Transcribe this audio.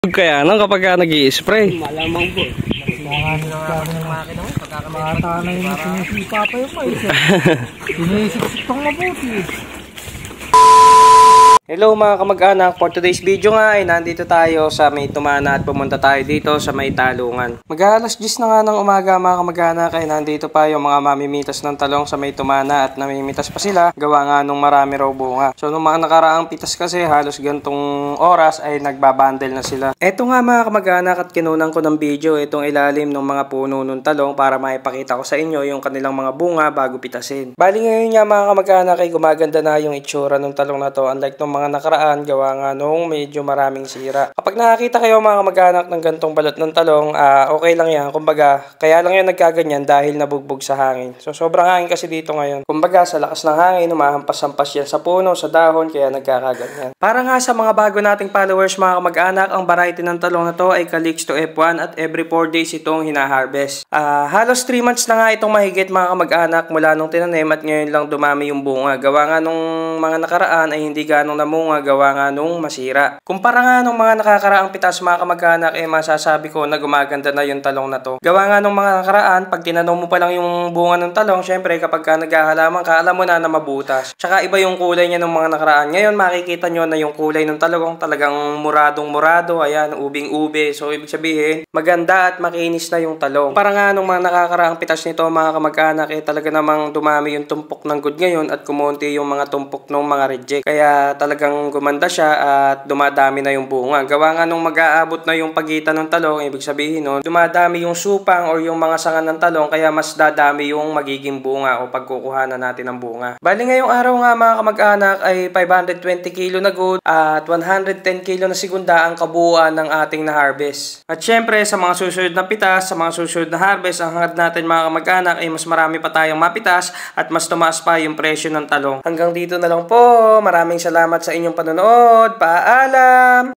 Kaya nang kapag nag-i-spray. Malamang po. Bata na yung sinisipa pa yung mais. Sinisiksik pang mabuti. Hello mga kamag-anak, for today's video nga ay nandito tayo sa May Tumana at pumunta tayo dito sa May Talungan. Mag-aalas 10 na nga ng umaga mga kamag-anak ay nandito pa yung mga mamimitas ng talong sa May Tumana at namimitas pa sila gawa nga nung marami raw bunga. So nung mga nakaraang pitas kasi halos gantong oras ay nagbabandel na sila. Eto nga mga kamag-anak at kinunan ko ng video itong ilalim ng mga puno ng talong para maipakita ko sa inyo yung kanilang mga bunga bago pitasin. Bali ngayon nga mga kamag-anak ay gumaganda na yung itsura ng talong na to unlike nung mga nakaraan gawa nga nung medyo maraming sira. Kapag nakakita kayo mga kamag-anak ng gantong balot ng talong, okay lang yan. Kumbaga, kaya lang yan nagkaganyan dahil nabugbog sa hangin. So sobrang hangin kasi dito ngayon. Kumbaga, sa lakas ng hangin, humahampas-hampas yan sa puno, sa dahon, kaya nagkakaganyan. Para nga sa mga bago nating followers mga kamag-anak, ang variety ng talong na to ay Calixto F1 at every 4 days itong hina-harvest. Halos 3 months na nga itong mahigit mga kamag-anak mula nung tinanim at ngayon lang dumami yung bunga. Gawa nga nung mga nakaraan ay hindi ganong namunga gawa nga nung masira. Kumpara nga nung mga nakakaraang pitas mga kamag-anak masasabi ko na gumaganda na yung talong na to. Gawa nga nung mga nakaraan pag tinanong mo pa lang yung bunga ng talong, syempre kapag ka naghahalaman ka alam mo na mabutas. Tsaka iba yung kulay niya nung mga nakaraan. Ngayon makikita nyo na yung kulay ng talong talagang muradong-murado, ayan, ubing-ube. So ibig sabihin maganda at makinis na yung talong. Para nga nung mga nakakaraang pitas nito mga kamag-anak talaga namang dumami yung tumpok ng good ngayon at kumonti yung mga tumpok ng mga reject. Kaya talagang gumanda siya at dumadami na yung bunga. Gawa nga nung mag-aabot na yung pagitan ng talong, ibig sabihin nun, dumadami yung supang or yung mga sanga ng talong kaya mas dadami yung magiging bunga o pagkukuhanan natin ng bunga. Bali ngayong araw nga mga kamag-anak ay 520 kilo na good at 110 kilo na segunda ang kabuuan ng ating na-harvest. At syempre sa mga susunod na pitas, sa mga susunod na harvest, ang hangad natin mga kamag-anak ay mas marami pa tayong mapitas at mas tumaas pa yung presyo ng talong. Hanggang dito na lang po. Maraming salamat sa inyong panonood. Paalam!